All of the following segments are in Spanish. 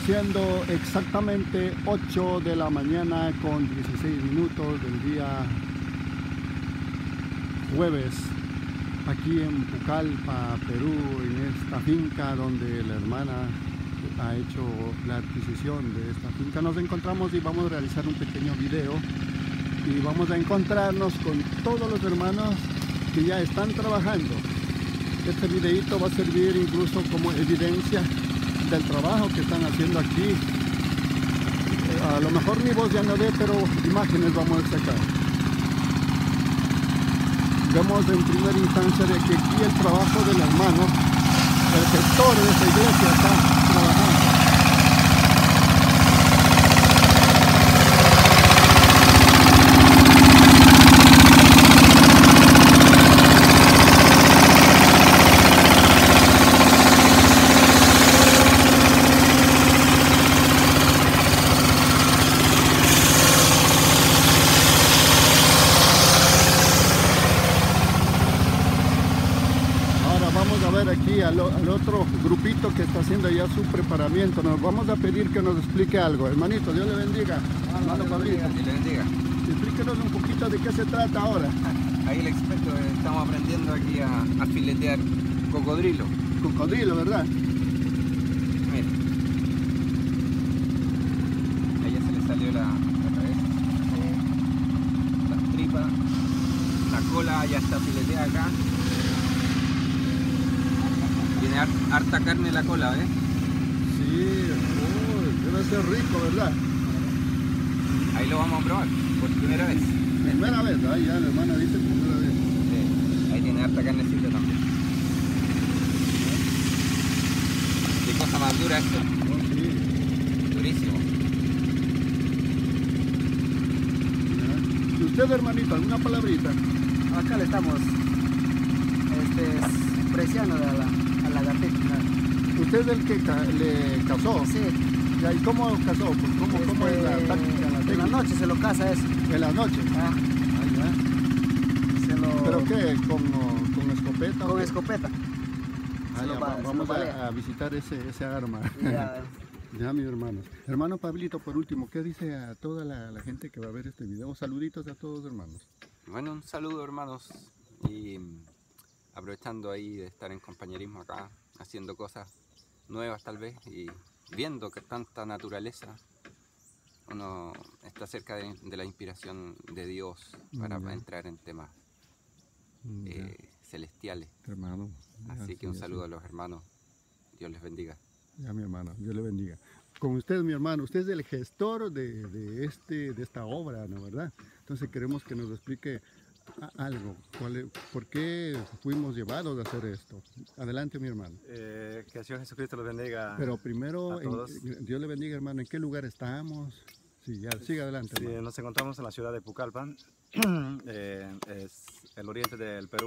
Siendo exactamente 8 de la mañana con 16 minutos del día jueves, aquí en Pucallpa, Perú, en esta finca donde la hermana ha hecho la adquisición de esta finca. Nos encontramos y vamos a realizar un pequeño video y vamos a encontrarnos con todos los hermanos que ya están trabajando. Este videito va a servir incluso como evidencia del trabajo que están haciendo aquí. A lo mejor mi voz ya no ve, pero imágenes vamos a sacar. Vemos en primera instancia de que aquí el trabajo del hermano, el gestor de esta iglesia, está trabajando. Aquí al otro grupito que está haciendo ya su preparamiento. Nos vamos a pedir que nos explique algo. Hermanito, Dios le bendiga. Hermano Pablito. Dios le bendiga. Explíquenos un poquito de qué se trata ahora. Ahí el experto, estamos aprendiendo aquí a filetear cocodrilo. Cocodrilo, ¿verdad? Mira. Ahí ya se le salió la cabeza, las tripas, la cola ya está fileteada acá. Tiene harta carne la cola, ¿eh? Sí, debe ser rico, ¿verdad? Ahí lo vamos a probar, por primera vez. Primera vez, ahí ya la hermana dice primera vez. Sí, ahí tiene harta carnecita también. Qué cosa más dura esto. Oh, sí. Durísimo. ¿Y usted, hermanito, alguna palabrita? Acá le estamos preciando a la gatita. ¿Usted es el que le casó? Sí. ¿Y cómo casó? Pues, ¿Cómo es la táctica? En la noche se lo casa eso. ¿En la noche? Ah, Ya. se lo... ¿Pero qué? ¿Con escopeta? Con qué? escopeta. Ah, ya, se vamos lo balea. a visitar ese arma. Ya. Ya, mis hermanos. Hermano Pablito, por último, ¿qué dice a toda la gente que va a ver este video? Saluditos a todos, hermanos. Bueno, un saludo, hermanos, y aprovechando ahí de estar en compañerismo acá, haciendo cosas nuevas tal vez y viendo que tanta naturaleza, uno está cerca de la inspiración de Dios para entrar en temas celestiales. Hermano. Así que un saludo a los hermanos, Dios les bendiga. Ya, mi hermano, Dios le bendiga. Con usted, mi hermano, usted es el gestor de esta obra, ¿no? ¿Verdad? Entonces queremos que nos explique algo. ¿Por qué fuimos llevados a hacer esto? Adelante, mi hermano. Que el Señor Jesucristo los bendiga. Pero primero, a todos. Dios le bendiga, hermano. ¿En qué lugar estamos? Sí, ya, siga adelante, Sí, hermano. nos encontramos en la ciudad de Pucallpa, es el oriente del Perú.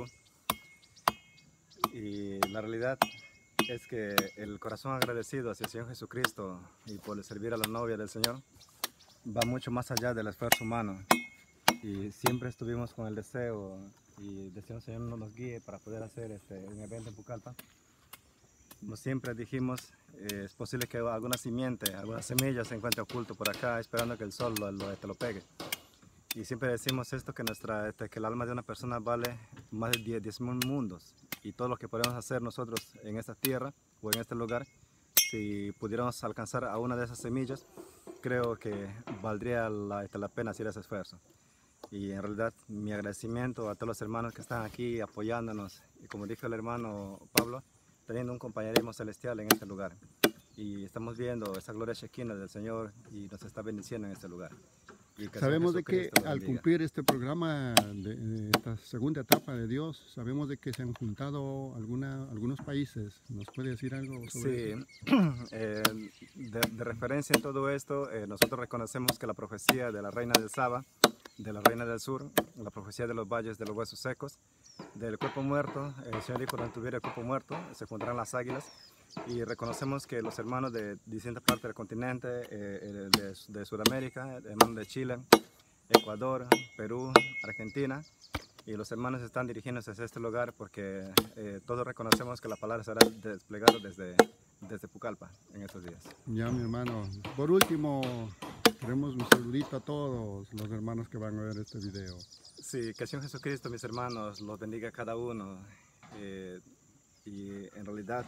Y la realidad es que el corazón agradecido hacia el Señor Jesucristo y por servir a la novia del Señor va mucho más allá del esfuerzo humano. Y siempre estuvimos con el deseo y deseamos que el Señor nos guíe para poder hacer un evento en Pucallpa. Como siempre dijimos, es posible que alguna simiente, alguna semilla se encuentre oculto por acá esperando que el sol lo pegue. Y siempre decimos esto, que que el alma de una persona vale más de 10.000 mundos. Y todo lo que podemos hacer nosotros en esta tierra o en este lugar, si pudiéramos alcanzar a una de esas semillas, creo que valdría la pena hacer ese esfuerzo. Y en realidad mi agradecimiento a todos los hermanos que están aquí apoyándonos. Y como dijo el hermano Pablo, teniendo un compañerismo celestial en este lugar. Y estamos viendo esa gloria shekinah del Señor y nos está bendiciendo en este lugar. Sabemos de que al cumplir este programa, de esta segunda etapa de Dios, sabemos de que se han juntado algunos países. ¿Nos puede decir algo sobre eso? Sí, de referencia en todo esto, nosotros reconocemos que la profecía de la reina del Saba, de la reina del sur, la profecía de los valles de los huesos secos, del cuerpo muerto, el Señor dijo: cuando tuviera el cuerpo muerto, se juntarán las águilas. Y reconocemos que los hermanos de distintas partes del continente, de Sudamérica, hermanos de Chile, Ecuador, Perú, Argentina, y los hermanos están dirigiéndose hacia este lugar porque todos reconocemos que la palabra será desplegada desde Pucallpa en estos días. Ya, mi hermano. Por último, queremos un saludito a todos los hermanos que van a ver este video. Sí, que el Señor Jesucristo, mis hermanos, los bendiga a cada uno. Y en realidad,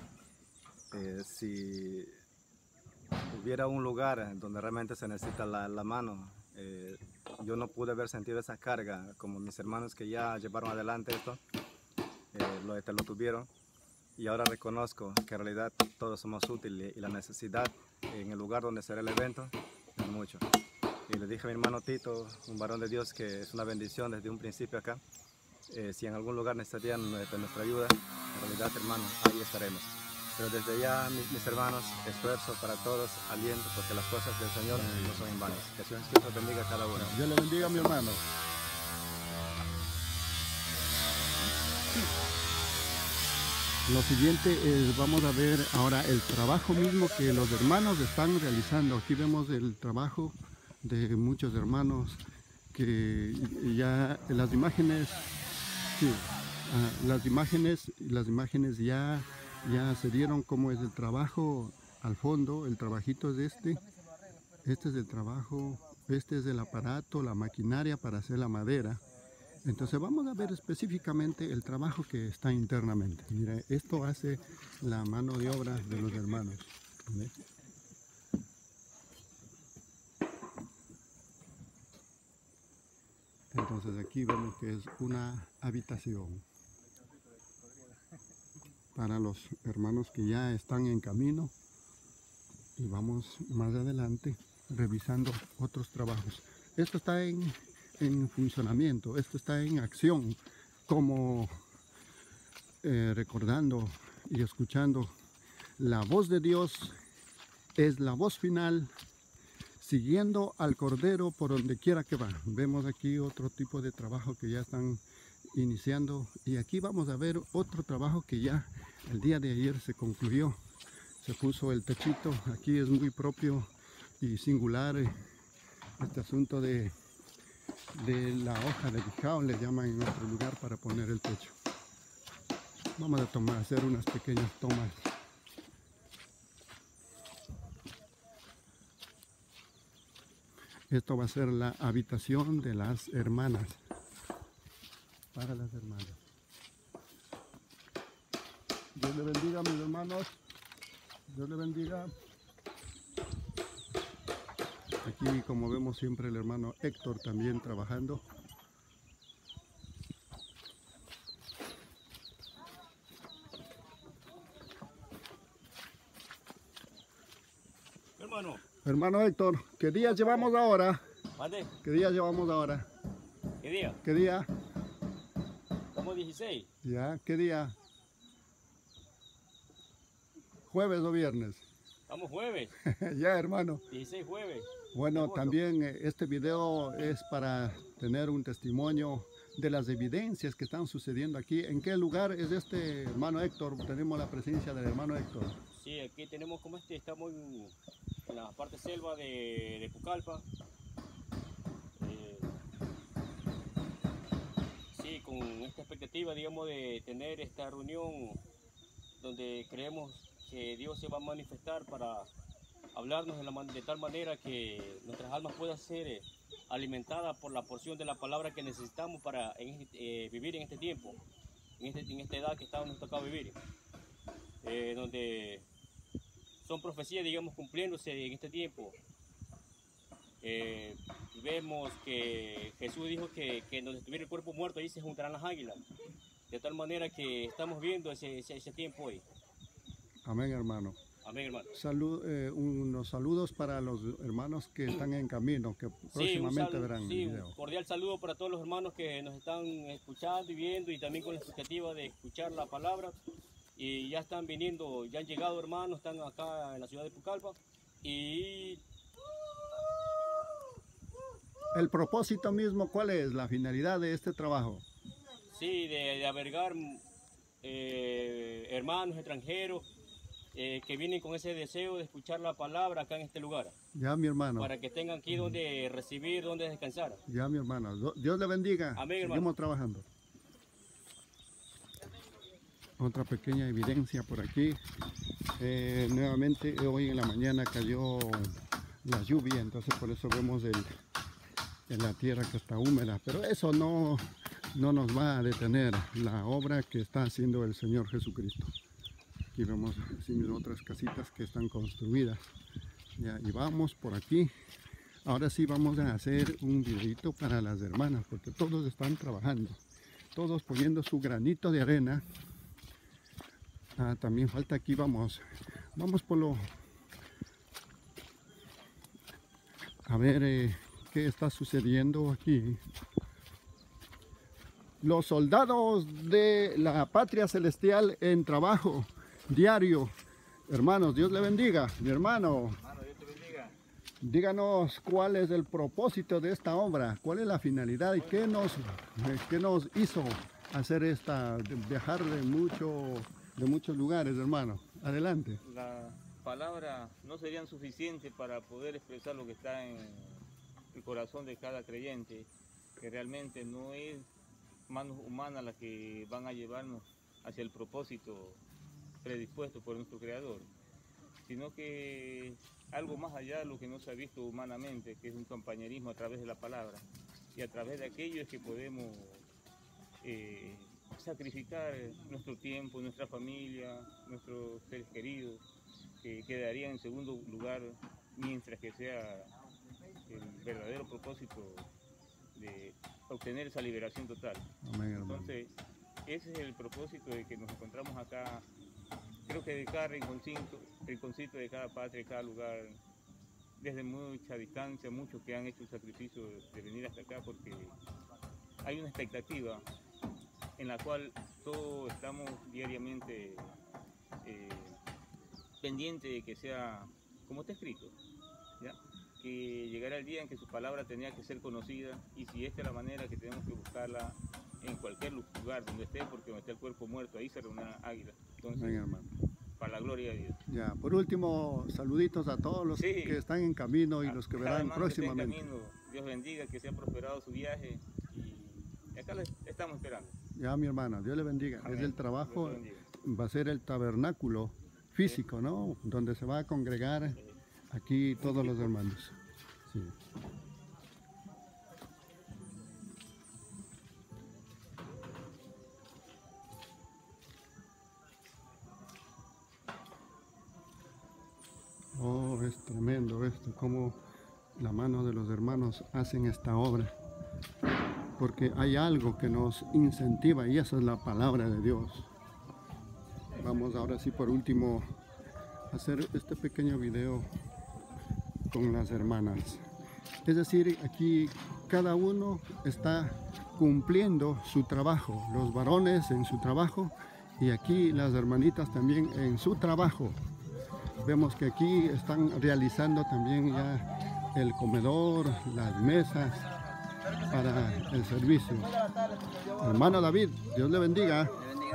si hubiera un lugar donde realmente se necesita la mano, yo no pude haber sentido esa carga como mis hermanos que ya llevaron adelante esto, lo tuvieron. Y ahora reconozco que en realidad todos somos útiles y la necesidad en el lugar donde será el evento es mucho. Y le dije a mi hermano Tito, un varón de Dios que es una bendición desde un principio acá, si en algún lugar necesitarían de nuestra ayuda, en realidad, hermano, ahí estaremos. Pero desde ya, mis hermanos, esfuerzo para todos, aliento, porque las cosas del Señor no son en vano. Que el Señor Jesucristo bendiga a cada uno. Dios le bendiga, mi hermano. Lo siguiente es, vamos a ver ahora el trabajo mismo que los hermanos están realizando. Aquí vemos el trabajo de muchos hermanos que ya las imágenes, sí, las imágenes ya se dieron cómo es el trabajo al fondo. El trabajito es este es el trabajo, este es el aparato, la maquinaria para hacer la madera. Entonces vamos a ver específicamente el trabajo que está internamente. Mira, esto hace la mano de obra de los hermanos. ¿Ve? Entonces aquí vemos que es una habitación para los hermanos que ya están en camino, y vamos más adelante revisando otros trabajos. Esto está en funcionamiento, esto está en acción, como recordando y escuchando la voz de Dios es la voz final, siguiendo al Cordero por donde quiera que va. Vemos aquí otro tipo de trabajo que ya están iniciando, y aquí vamos a ver otro trabajo que ya el día de ayer se concluyó. Se puso el techito. Aquí es muy propio y singular este asunto de la hoja de bijao, le llaman en otro lugar, para poner el techo. Vamos a hacer unas pequeñas tomas. Esto va a ser la habitación de las hermanas, para las hermanas. Dios le bendiga, mis hermanos. Dios le bendiga. Aquí, como vemos, siempre el hermano Héctor también trabajando. Hermano Héctor, ¿qué día llevamos ahora? ¿Mande? ¿Qué día llevamos ahora? ¿Qué día? ¿Qué día? Estamos 16. ¿Ya? ¿Qué día? ¿Jueves o viernes? Estamos jueves. Ya, hermano. 16 jueves. Bueno, también este video es para tener un testimonio de las evidencias que están sucediendo aquí. ¿En qué lugar es este, hermano Héctor? Tenemos la presencia del hermano Héctor. Sí, aquí tenemos como estamos en la parte selva de Pucallpa. Sí, con esta expectativa, digamos, de tener esta reunión donde creemos que Dios se va a manifestar para hablarnos de tal manera que nuestras almas puedan ser alimentadas por la porción de la palabra que necesitamos para vivir en este tiempo, en esta edad que nos toca vivir, donde son profecías, digamos, cumpliéndose en este tiempo. Vemos que Jesús dijo que donde estuviera el cuerpo muerto, ahí se juntarán las águilas, de tal manera que estamos viendo ese tiempo hoy. Amén, hermano. Amén, hermano. Unos saludos para los hermanos que están en camino, que próximamente verán el video. Un cordial saludo para todos los hermanos que nos están escuchando y viendo, y también con la expectativa de escuchar la palabra. Y ya están viniendo, ya han llegado hermanos, están acá en la ciudad de Pucallpa. Y el propósito mismo, ¿cuál es la finalidad de este trabajo? sí, de albergar hermanos extranjeros que vienen con ese deseo de escuchar la palabra acá en este lugar. Ya, mi hermano. Para que tengan aquí donde recibir, donde descansar. Ya, mi hermano. Dios le bendiga. Amén, hermano. Seguimos trabajando. otra pequeña evidencia por aquí. Nuevamente hoy en la mañana cayó la lluvia, entonces por eso vemos en la tierra que está húmeda, pero eso no nos va a detener la obra que está haciendo el Señor Jesucristo. Aquí vemos así otras casitas que están construidas. Ya, y vamos por aquí. Ahora sí vamos a hacer un videito para las hermanas, porque todos están trabajando, todos poniendo su granito de arena. También falta aquí, vamos por lo... A ver qué está sucediendo aquí. Los soldados de la patria celestial en trabajo diario. Hermanos, Dios le bendiga. Mi hermano, Dios te bendiga. Díganos cuál es el propósito de esta obra, cuál es la finalidad y qué nos hizo hacer viajar de muchos lugares, hermano. Adelante. Las palabras no serían suficientes para poder expresar lo que está en el corazón de cada creyente, que realmente no es manos humanas las que van a llevarnos hacia el propósito predispuesto por nuestro Creador, sino que algo más allá de lo que no se ha visto humanamente, que es un compañerismo a través de la palabra, y a través de aquello es que podemos sacrificar nuestro tiempo, nuestra familia, nuestros seres queridos, que quedarían en segundo lugar mientras que sea el verdadero propósito de obtener esa liberación total. Amén, hermano. Entonces, ese es el propósito de que nos encontramos acá. Creo que de cada rinconcito de cada patria, de cada lugar, desde mucha distancia, muchos que han hecho el sacrificio de venir hasta acá, porque hay una expectativa en la cual todos estamos diariamente pendientes de que sea como está escrito, ¿ya? Que llegara el día en que su palabra tenía que ser conocida, y si esta es la manera, que tenemos que buscarla en cualquier lugar donde esté, porque donde esté el cuerpo muerto, ahí se reúne águila. Entonces, Amén, hermano. para la gloria de Dios. Ya, por último, saluditos a todos los Sí. que están en camino y los que Cada verán hermano que esté en próximamente. camino, Dios bendiga, que sea prosperado su viaje, y acá les estamos esperando. Ya, mi hermana, Dios le bendiga. Amén. Es el trabajo, Dios te bendiga. va a ser el tabernáculo físico, ¿no? Donde se va a congregar aquí todos los hermanos. Sí. Oh, es tremendo esto, cómo la mano de los hermanos hacen esta obra. Porque hay algo que nos incentiva y esa es la palabra de Dios. Vamos ahora sí por último a hacer este pequeño video con las hermanas. Es decir, aquí cada uno está cumpliendo su trabajo, los varones en su trabajo y aquí las hermanitas también en su trabajo. Vemos que aquí están realizando también ya el comedor, las mesas para el servicio. Hermano David, Dios le bendiga.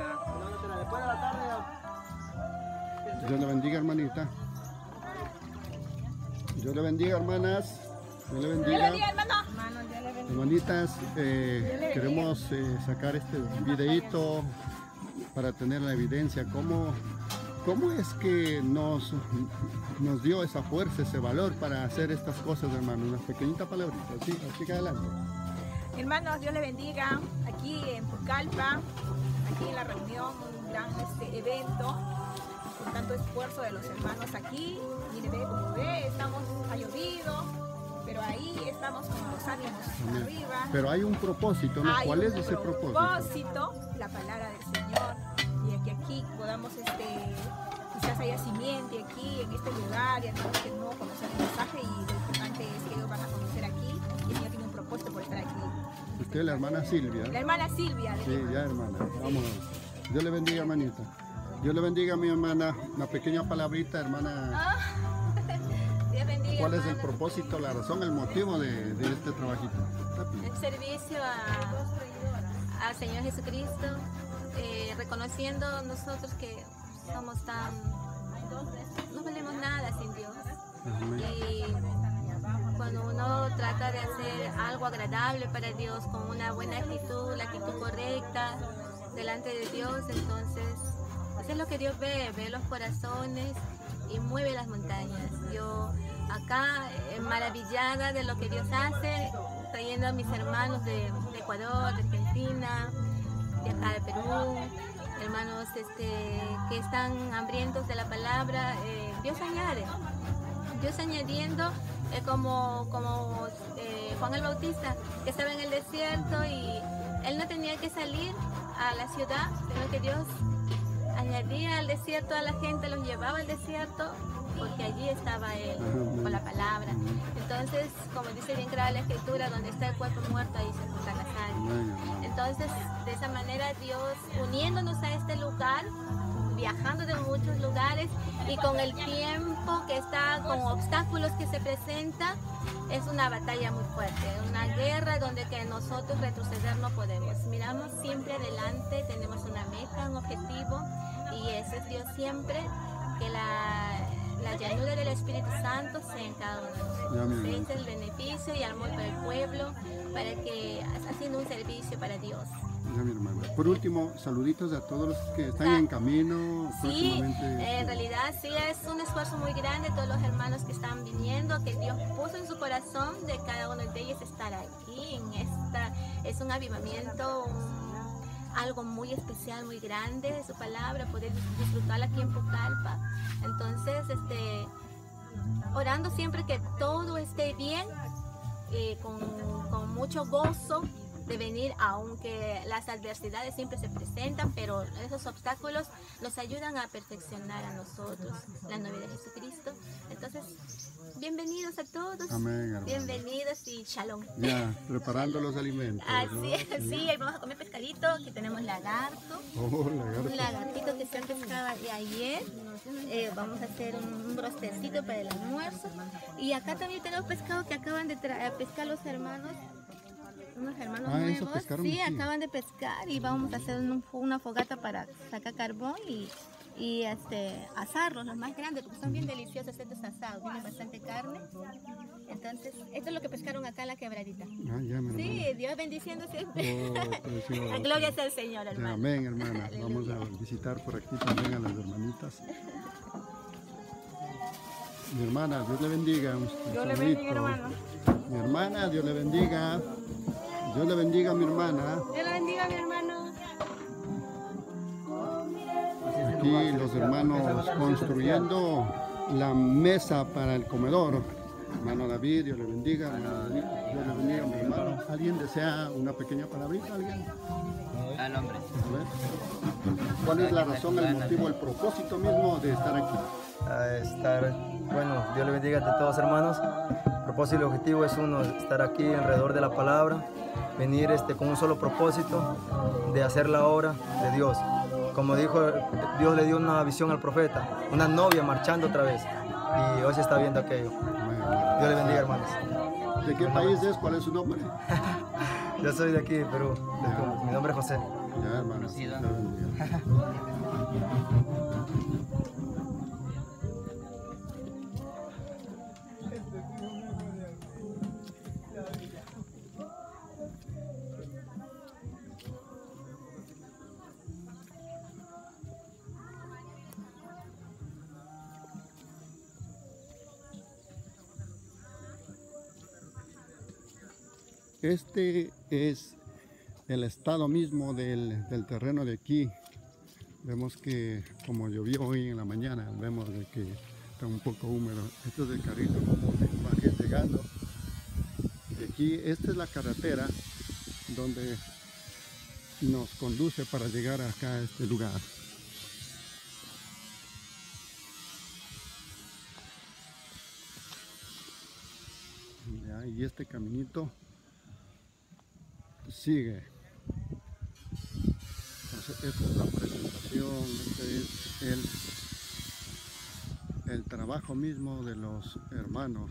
Dios le bendiga, hermanita. Dios le bendiga, hermanas. Dios le bendiga. Hermanitas, queremos sacar este videíto para tener la evidencia. ¿Cómo es que nos dio esa fuerza, ese valor para hacer estas cosas, hermano? Una pequeñita palabrita, así que adelante. Hermanos, Dios les bendiga. Aquí en Pucallpa, aquí en la reunión, un gran evento, con tanto esfuerzo de los hermanos aquí. Mire, como ve, ha llovido, pero ahí estamos con los ánimos Amén. arriba. Pero hay un propósito, ¿no? Hay ¿Cuál un es ese propósito? propósito, la palabra del Señor, y que aquí podamos quizás haya simiente aquí en este lugar, y hermanos que no conocen el mensaje, y lo importante es que ellos van a conocer aquí, y el Señor tiene un propósito por estar aquí. Usted, la hermana Silvia. La hermana Silvia. Sí, ya, hermana. Vamos. Dios le bendiga, hermanita. Dios le bendiga, mi hermana. Una pequeña palabrita, hermana. Dios bendiga, ¿Cuál es el hermano. propósito, la razón, el motivo de este trabajito? El servicio al Señor Jesucristo, reconociendo nosotros que somos no valemos nada sin Dios. Amén. Y cuando uno trata de hacer algo agradable para Dios con una buena actitud, la actitud correcta delante de Dios, entonces Pues es lo que Dios ve los corazones y mueve las montañas. Yo acá maravillada de lo que Dios hace, trayendo a mis hermanos de Ecuador, de Argentina, de acá de Perú, hermanos que están hambrientos de la palabra. Dios añade, Dios añadiendo, como Juan el Bautista, que estaba en el desierto y él no tenía que salir a la ciudad, sino que Dios añadía al desierto a la gente, los llevaba al desierto, porque allí estaba Él, con la palabra. Entonces, como dice bien clara la Escritura, donde está el cuerpo muerto, ahí se encuentra la sangre. Entonces, de esa manera Dios, uniéndonos a este lugar, viajando de muchos lugares y con el tiempo que está, con obstáculos que se presentan, es una batalla muy fuerte, una guerra donde que nosotros retroceder no podemos. Miramos siempre adelante, tenemos una meta, un objetivo, y ese es Dios siempre, que la llanura del Espíritu Santo sea en cada uno de nosotros. Ese es el beneficio y amor para el pueblo, para que haciendo un servicio para Dios. Ya, mi hermana. Por último, saluditos a todos los que están en camino. Sí, en realidad sí es un esfuerzo muy grande, todos los hermanos que están viniendo, que Dios puso en su corazón de cada uno de ellos estar aquí en esta, es un avivamiento, algo muy especial, muy grande de su palabra, poder disfrutarla aquí en Pucallpa. Entonces, orando siempre que todo esté bien, con mucho gozo de venir, aunque las adversidades siempre se presentan, pero esos obstáculos nos ayudan a perfeccionar a nosotros, la novia de Jesucristo. Entonces, bienvenidos a todos. Amén, bienvenidos y shalom. Ya, preparando los alimentos. Así es, sí, ahí vamos a comer pescadito. Aquí tenemos lagarto. Oh, lagarto. Un lagartito que se pescaba de ayer. Vamos a hacer un brostercito para el almuerzo. Y acá también tenemos pescado que acaban de pescar los hermanos. Unos hermanos nuevos, sí, acaban de pescar y vamos a hacer una fogata para sacar carbón y asarlos, los más grandes, porque son bien deliciosos estos asados, tienen bastante carne. Entonces, esto es lo que pescaron acá en la quebradita. Sí, Dios bendiciendo siempre. Oh, gloria sea al Señor, hermano. Amén, hermana. Vamos a visitar por aquí también a las hermanitas. Mi hermana, Dios le bendiga. Dios le bendiga, hermano. Mi hermana, Dios le bendiga. Dios le bendiga a mi hermana. Dios le bendiga a mi hermano. Aquí los hermanos construyendo la mesa para el comedor. Hermano David, Dios le bendiga. Dios le bendiga a mi hermano. ¿Alguien desea una pequeña palabrita? ¿Alguien? Al hombre. ¿Cuál es la razón, el motivo, el propósito mismo de estar aquí? Bueno, Dios le bendiga a todos, hermanos. El propósito y el objetivo es uno, estar aquí alrededor de la palabra, venir con un solo propósito de hacer la obra de Dios. Como dijo, Dios le dio una visión al profeta, una novia marchando otra vez, y hoy se está viendo aquello. Dios le bendiga, hermanos. ¿De qué país es? ¿Cuál es su nombre? Yo soy de aquí, de Perú. Mi nombre es José. Ya, hermano. Dios le bendiga. Este es el estado mismo del terreno de aquí. Vemos que como llovió hoy en la mañana, vemos de que está un poco húmedo. Esto es el carrito como de imagen llegando. De aquí, esta es la carretera donde nos conduce para llegar acá a este lugar. Ya, y este caminito sigue. Entonces, esta es la presentación, este es el trabajo mismo de los hermanos.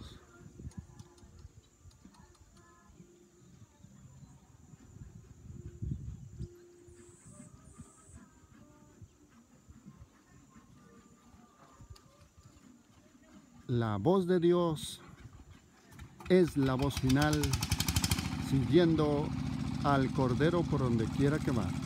La voz de Dios es la voz final, siguiendo al Cordero por donde quiera que va.